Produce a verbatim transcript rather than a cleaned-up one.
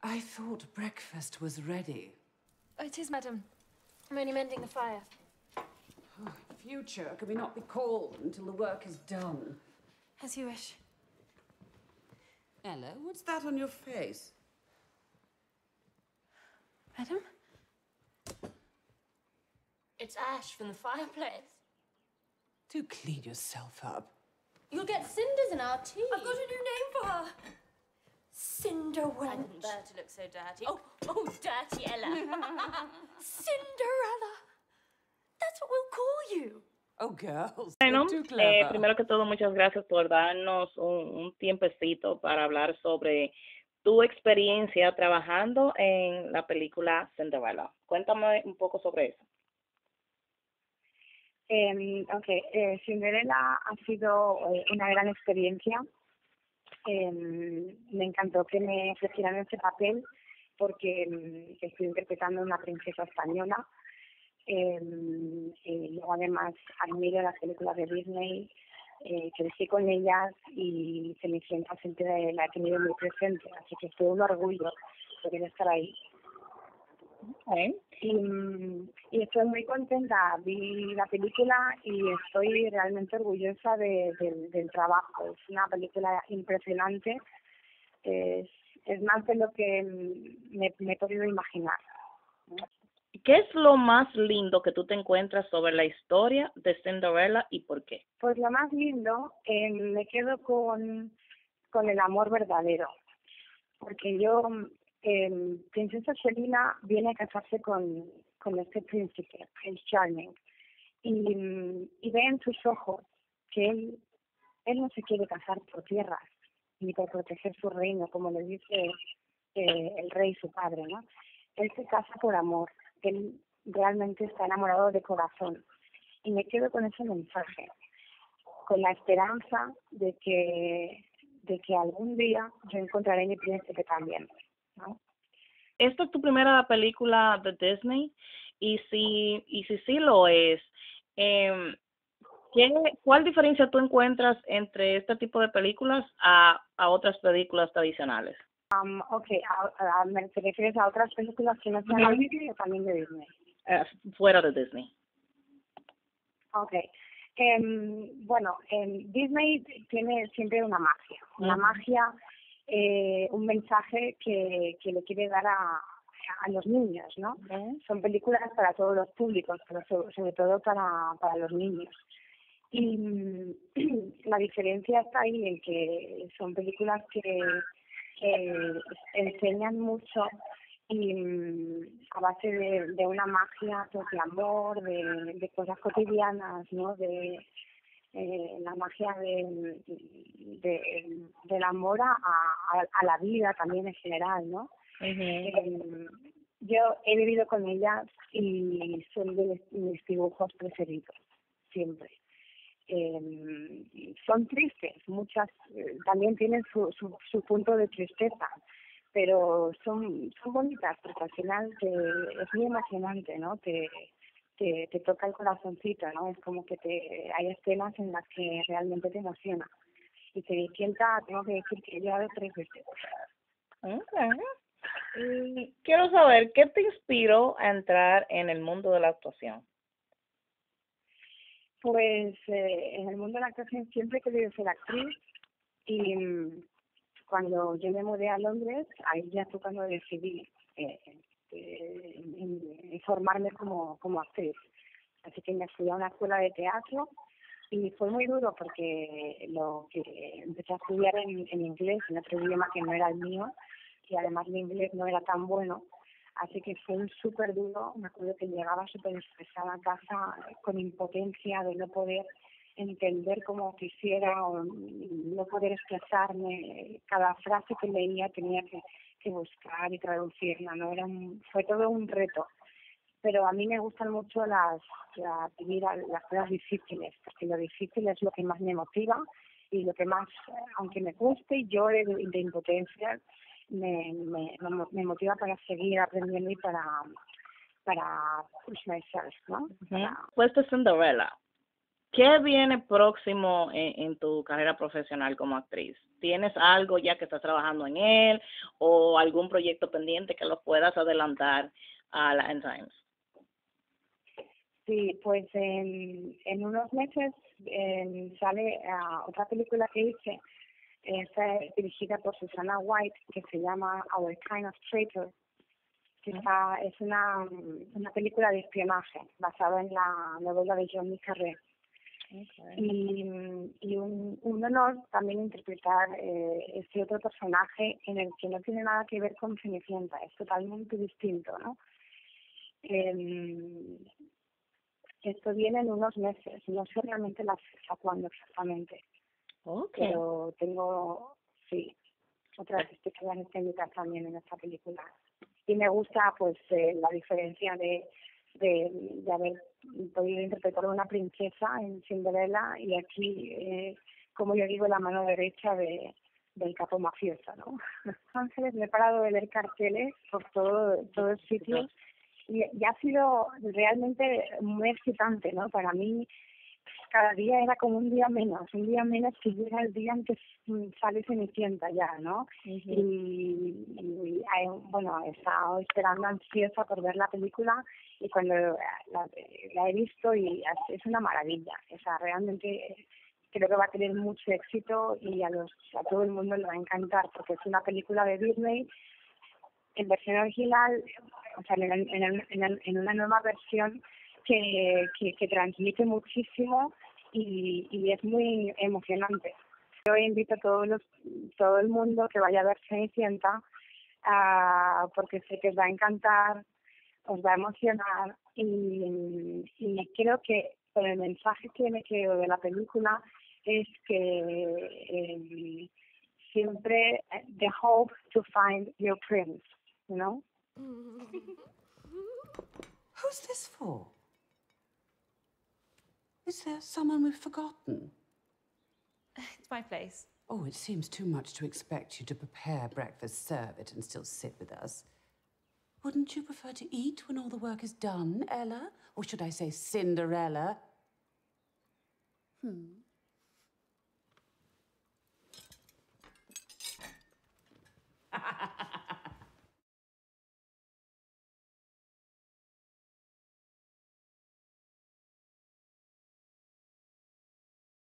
I thought breakfast was ready. Oh, it is, madam. I'm only mending the fire. Oh, future, can we not be called until the work is done? As you wish. Ella, what's that on your face? Madam? It's ash from the fireplace. Do clean yourself up. You'll get cinders in our tea. I've got a new name for her. Cinderwench. I didn't bear to look so dirty. Oh, oh, dirty Ella. Cinderella. That's what we'll call you. Oh, girls, Bueno, you're too eh, clever. primero que todo, muchas gracias por darnos un, un tiempecito para hablar sobre tu experiencia trabajando en la película Cinderella. Cuéntame un poco sobre eso. Eh, ok, eh, Cinderella ha sido eh, una gran experiencia. Eh, me encantó que me ofrecieran ese papel porque eh, estoy interpretando a una princesa española. Eh, y luego además admiro las películas de Disney, eh, crecí con ellas y Cenicienta siempre la he tenido muy presente, así que estoy un orgullo de estar ahí. Okay. Y, y estoy muy contenta, vi la película y estoy realmente orgullosa de, de, del trabajo. Es una película impresionante, es, es más de lo que me, me he podido imaginar. ¿Qué es lo más lindo que tú te encuentras sobre la historia de Cinderella y por qué? Pues lo más lindo, eh, me quedo con, con el amor verdadero, porque yo, eh, Princesa Selina viene a casarse con, con este príncipe, Prince Charming, y, y ve en sus ojos que él, él no se quiere casar por tierras, ni por proteger su reino, como le dice eh, el rey su padre, ¿no? Él se casa por amor, él realmente está enamorado de corazón. Y me quedo con ese mensaje, con la esperanza de que de que algún día yo encontraré a mi príncipe también, ¿no? ¿Esta es tu primera película de Disney? Y si y si sí lo es, eh, ¿qué, ¿cuál diferencia tú encuentras entre este tipo de películas a, a otras películas tradicionales? Um, ok, a, a, ¿me te refieres a otras películas que no sean de Disney o también de Disney? Eh, fuera de Disney. Ok. Eh, bueno, en Disney tiene siempre una magia, una Uh-huh. magia, eh, un mensaje que, que le quiere dar a, a los niños, ¿no? Uh-huh. Son películas para todos los públicos, pero sobre, sobre todo para, para los niños. Y mm, la diferencia está ahí en que son películas que eh, enseñan mucho y mm, a base de, de una magia, pues, de amor, de, de cosas cotidianas, ¿no? De eh, la magia de, de del amor a, a, a la vida también en general, ¿no? Uh-huh. Eh, yo he vivido con ellas y son de mis dibujos preferidos, siempre. Eh, son tristes, muchas eh, también tienen su, su, su punto de tristeza, pero son son bonitas porque al final te, es muy emocionante, ¿no? Te, te te toca el corazoncito, ¿no? Es como que te hay escenas en las que realmente te emociona. Y Cenicienta, tengo que decir que he llorado tres veces. Okay. Y quiero saber, ¿qué te inspiró a entrar en el mundo de la actuación? Pues eh, en el mundo de la actuación siempre he querido ser actriz y mm, cuando yo me mudé a Londres, ahí ya fue cuando decidí eh, eh, en- en formarme como, como actriz. Así que me fui a una escuela de teatro y fue muy duro porque lo que empecé a estudiar en, en inglés, en otro idioma que no era el mío, y además mi inglés no era tan bueno. Así que fue un súper duro. Me acuerdo que llegaba súper estresada a casa con impotencia de no poder entender como quisiera o no poder expresarme. Cada frase que leía tenía que, que buscar y traducirla, ¿no? Era un, fue todo un reto. Pero a mí me gustan mucho las, las, vivir a- las cosas difíciles, porque lo difícil es lo que más me motiva y lo que más, eh, aunque me cueste, yo de, de impotencia, me, me, me mo- me motiva para seguir aprendiendo y para para push myself, ¿no? Uh-huh. Para, Pues de Cinderella. ¿Qué viene próximo en, en tu carrera profesional como actriz? ¿Tienes algo ya que estás trabajando en él o algún proyecto pendiente que lo puedas adelantar a la End Times? Sí, pues en, en unos meses eh, sale ah, otra película que hice, esta es dirigida por Susanna White, que se llama Our Kind of Traitor, que está, es una, una película de espionaje basada en la novela de John le Carré. Okay. Y, y un, un honor también interpretar eh, este otro personaje en el que no tiene nada que ver con Cenicienta, es totalmente distinto, ¿no? Eh, esto viene en unos meses, no sé realmente la fecha cuándo exactamente, okay. Pero tengo, sí, otras especialidades técnicas también en esta película. Y me gusta pues eh, la diferencia de, de, de haber podido interpretar a una princesa en Cinderella y aquí, eh, como yo digo, la mano derecha de del capo mafioso, ¿no? Ángeles, me he parado de ver carteles por todo, todos sitios y, y ha sido realmente muy excitante, ¿no? Para mí cada día era como un día menos, un día menos que llega el día en que sale Cenicienta ya, ¿no? Uh-huh. Y, y hay, bueno, he estado esperando ansiosa por ver la película y cuando la, la he visto y es una maravilla, o sea, realmente creo que va a tener mucho éxito y a los a todo el mundo le va a encantar porque es una película de Disney en versión original, o sea, en, en, en, en una nueva versión que, que, que transmite muchísimo y, y es muy emocionante. Yo invito a todos los, todo el mundo que vaya a ver Cenicienta uh, porque sé que os va a encantar, os va a emocionar y, y creo que con el mensaje que me quedo de la película es que eh, siempre the hope to find your prince, you know? Who's this for? Is there someone we've forgotten? It's my place. Oh, it seems too much to expect you to prepare breakfast, serve it, and still sit with us. Wouldn't you prefer to eat when all the work is done, Ella? Or should I say Cinderella? Hmm.